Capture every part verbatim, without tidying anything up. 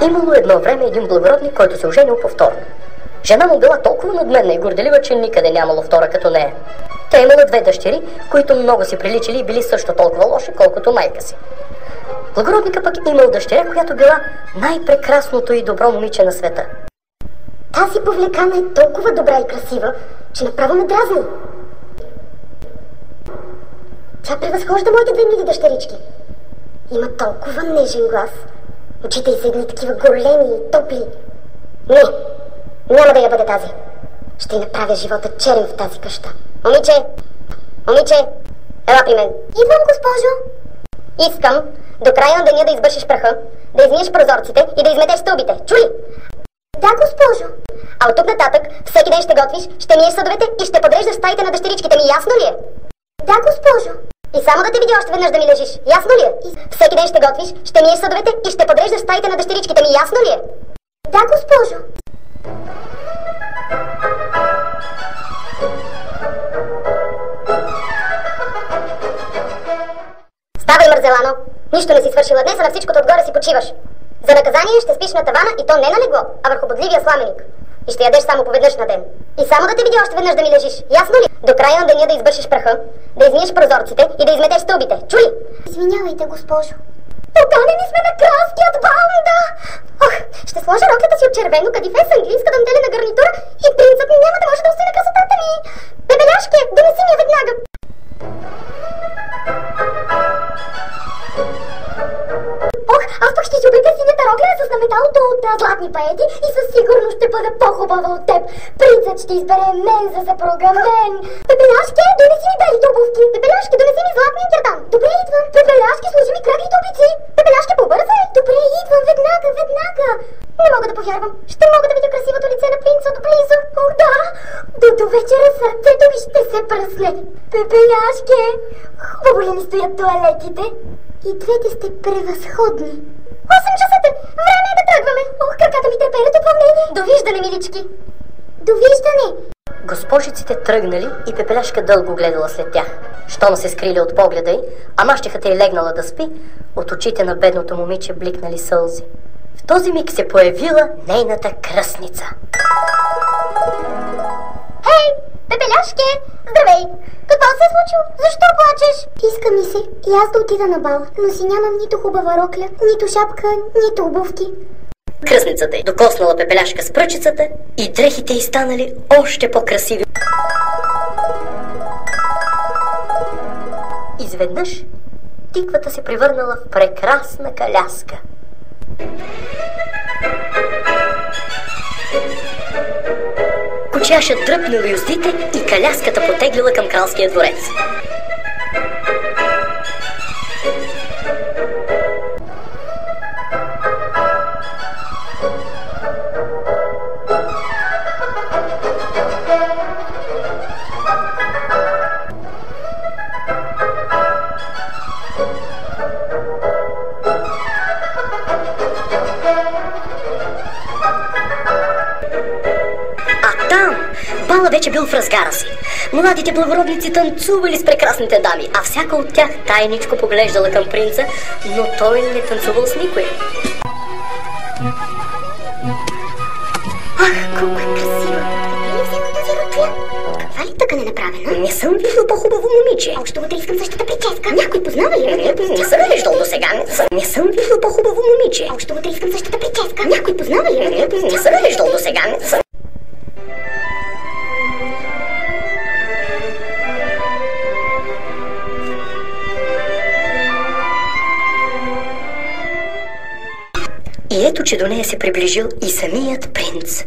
Имало едно време един благородник, който се оженил повторно. Жена му била толкова надменна и горделива, че никъде нямало втора като нея. Тя имала две дъщери, които много си приличали и били също толкова лоши, колкото майка си. Благородника пък имал дъщеря, която била най-прекрасното и добро момиче на света. Тази повлекана е толкова добра и красива, че направо ме дразни. Тя превъзхожда моите две мили дъщерички. Има толкова нежен глас. Очите й са едни такива големи и топли. Не, няма да я бъде тази. Ще й направя живота черен в тази къща. Момиче! Момиче! Ела при мен. Идвам, госпожо. Искам до края на деня да избършиш праха, да измиеш прозорците и да изметеш стълбите. Чули? Да, госпожо. А от тук нататък всеки ден ще готвиш, ще миеш съдовете и ще подреждаш стаите на дъщеричките ми. Ясно ли е? Да, госпожо. И само да те видя още веднъж да ми лежиш. Ясно ли е? Всеки ден ще готвиш, ще миеш съдовете и ще подреждаш стаите на дъщеричките ми. Ясно ли е? Да, госпожо. Ставай, мързелано! Нищо не си свършила днес, а на всичкото отгоре си почиваш. За наказание ще спиш на тавана и то не на легло, а върху бодливия сламеник. И ще ядеш само поведнъж на ден. И само да те видя още веднъж да ми лежиш. Ясно ли? До края на деня да избършиш праха, да измиеш прозорците и да изметеш стълбите. Чули? Извинявайте, госпожо. Поканени сме на кралският бал, да! Ох, ще сложа роклята си от червено кадифе с английска дантелена гарнитура и принцът ми няма да може да усили красотата ми. Бебеляшке, донеси ми я веднага. Ох, аз пък ще си облека синята рокля с наметалото от а, златни паети и със сигурност ще бъда по-хубава от теб. Принцът ще избере мен за съпруга, мен. Бебеляшке, донеси ми белите обувки. Бебеляшке, донеси ми златния гердан. Добре, идвам. Бебеляшке, сложи ми кръглите обици. Бебеляшке, побързай. Добре, идвам, веднага, веднага. Не мога да повярвам. Ще мога да видя красивото лице на принца отблизо. Ох, да. До, до вечера сърцето ми ще се пръсне. Бебеляшке, хубаво ли ми стоят туалетите? И двете сте превъзходни. осем часата! Време е да тръгваме! Ох, краката ми треперят от вълнение! Довиждане, милички! Довиждане! Госпожиците тръгнали и Пепеляшка дълго гледала след тях. Щом се скрили от погледа й, а мащехата й легнала да спи, от очите на бедното момиче бликнали сълзи. В този миг се появила нейната кръстница. Хей, Пепеляшке! Здравей! Какво се е случило? Защо плачеш? Иска ми се и аз да отида на бал, но си нямам нито хубава рокля, нито шапка, нито обувки. Кръстницата й докоснала Пепеляшка с пръчицата и дрехите й станали още по-красиви. Изведнъж тиквата се превърнала в прекрасна каляска. Кучяшът дръпнал юздите и каляската потеглила към кралския дворец. Бала вече бил в разгара си. Младите благородници танцували с прекрасните дами, а всяка от тях тайничко поглеждала към принца, но той не танцувал с никой. Ах, колко е красива! Къде ли взела тази рокля? Каква ли тъкан е направена? Не съм виждал по-хубаво момиче. Още утре искам същата прическа. Някой познава ли? Не, не съм виждал до сега. Не съм виждал по-хубаво момиче. Още утре искам същата прическа. Някой познава ли? Не, не съм виждал до сега. И ето, че до нея се приближил и самият принц.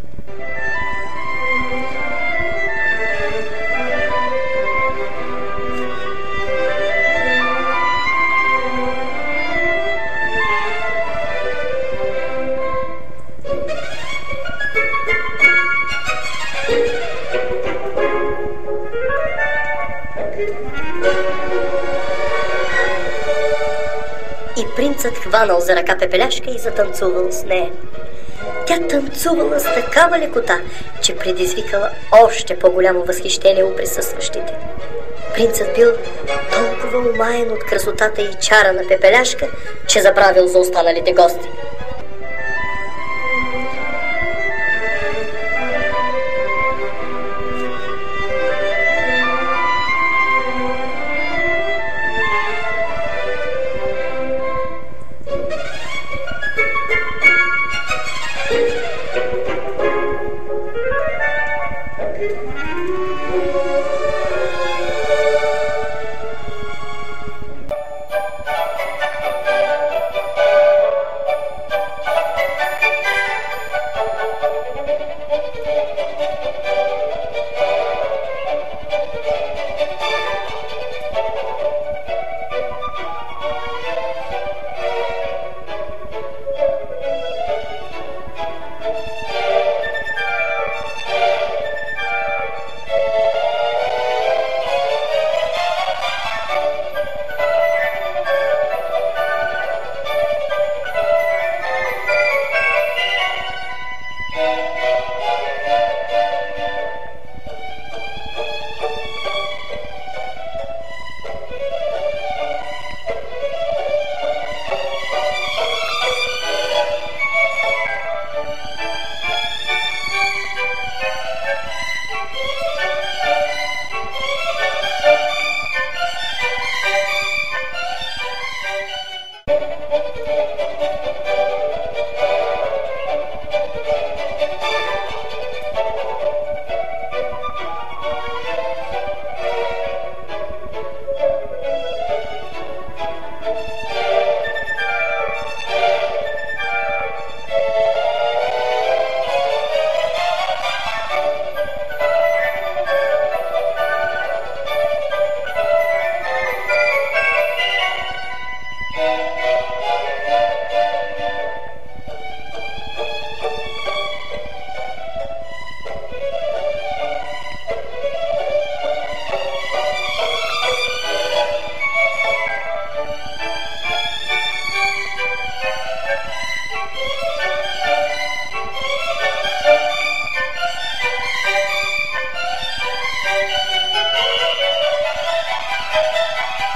И принцът хванал за ръка Пепеляшка и затанцувал с нея. Тя танцувала с такава лекота, че предизвикала още по-голямо възхищение у присъстващите. Принцът бил толкова умаян от красотата и чара на Пепеляшка, че забравил за останалите гости.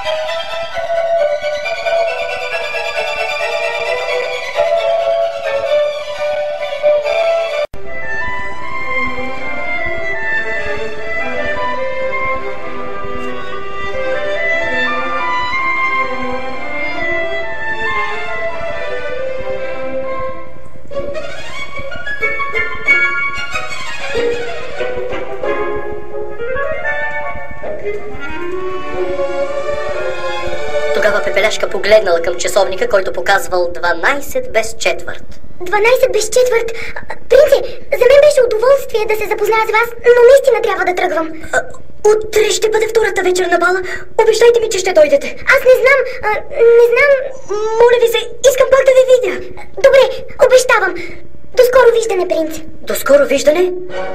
Тогава Пепеляшка погледнала към часовника, който показвал дванайсет без четвърт. дванайсет без четвърт? Принце, за мен беше удоволствие да се запозная с вас, но наистина трябва да тръгвам. А, утре ще бъде втората вечер на бала. Обещайте ми, че ще дойдете. Аз не знам, а, не знам... Моля ви се, искам пак да ви видя. Добре, обещавам. До скоро виждане, принце. До скоро виждане?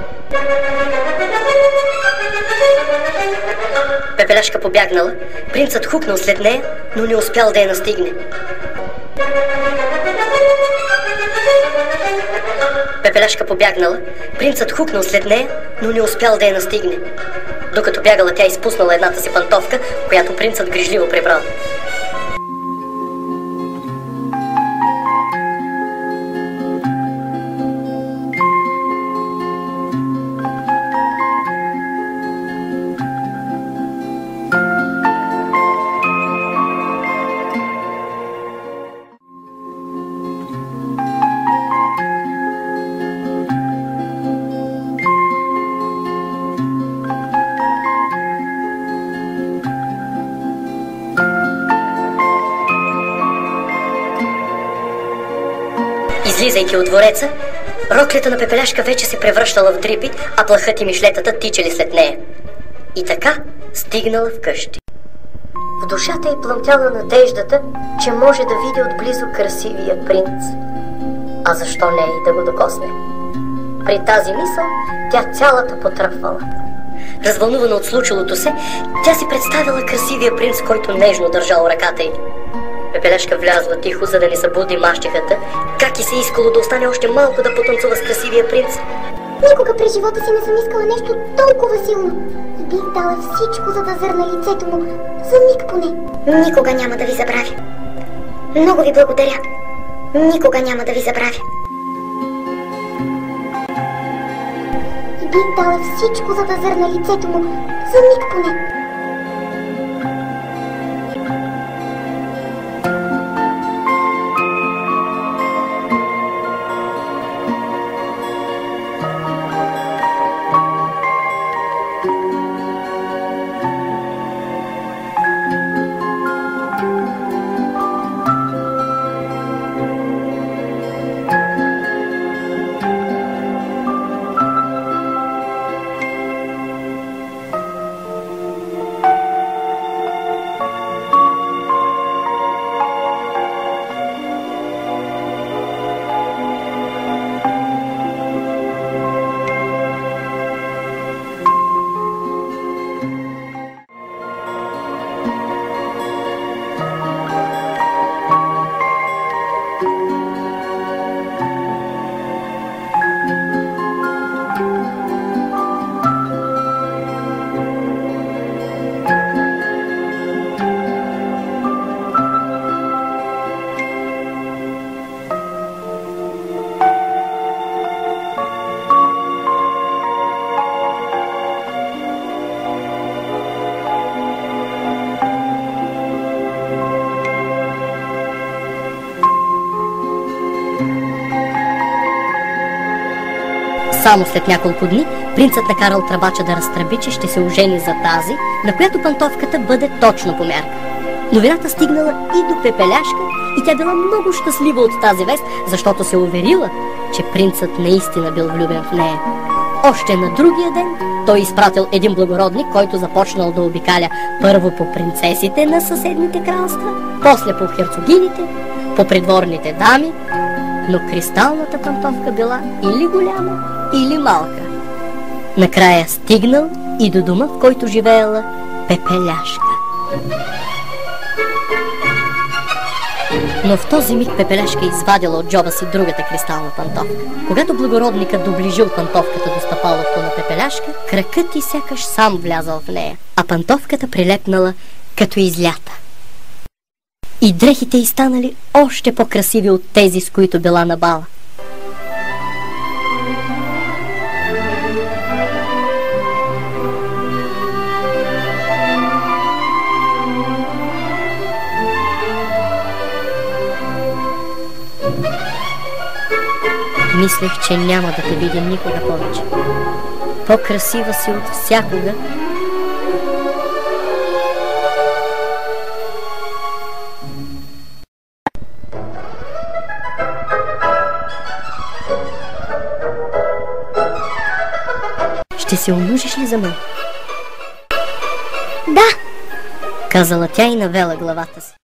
Пепеляшка побягнала, принцът хукнал след нея, но не успял да я настигне. Пепеляшка побягнала, принцът хукнал след нея, но не успял да я настигне. Докато бягала, тя изпуснала едната си пантовка, която принцът грижливо прибрал. Излизайки от двореца, роклята на Пепеляшка вече се превръщала в дрипи, а плахът и мишлетата тичали след нея. И така стигнала вкъщи. В душата й плъмтяла надеждата, че може да види отблизо красивия принц. А защо не и да го докосне? При тази мисъл тя цялата потръпвала. Развълнувана от случилото се, тя си представила красивия принц, който нежно държал ръката й. Пепеляшка влязла тихо, за да не събуди мащехата, как и се искало да остане още малко да потанцува с красивия принц. Никога през живота си не съм искала нещо толкова силно. И бих дала всичко, за да зърна лицето му, за миг поне. Никога няма да ви забравя. Много ви благодаря. Никога няма да ви забравя. И бих дала всичко, за да зърна лицето му, за миг поне. Само след няколко дни принцът накарал тръбача да разтръби, че ще се ожени за тази, на която пантовката бъде точно по мярка. Новината стигнала и до Пепеляшка и тя била много щастлива от тази вест, защото се уверила, че принцът наистина бил влюбен в нея. Още на другия ден той изпратил един благородник, който започнал да обикаля първо по принцесите на съседните кралства, после по херцогините, по придворните дами, но кристалната пантовка била или голяма, или малка. Накрая стигнал и до дома, в който живеела Пепеляшка. Но в този миг Пепеляшка извадила от джоба си другата кристална пантовка. Когато благородникът доближил пантовката до стъпалото на Пепеляшка, кракът й сякаш сам влязал в нея, а пантовката прилепнала като излята. И дрехите й станали още по-красиви от тези, с които била на бала. Мислех, че няма да те видя никога повече. По-красива си от всякога. Ще се омъжиш ли за мен? Да, Казала тя и навела главата си.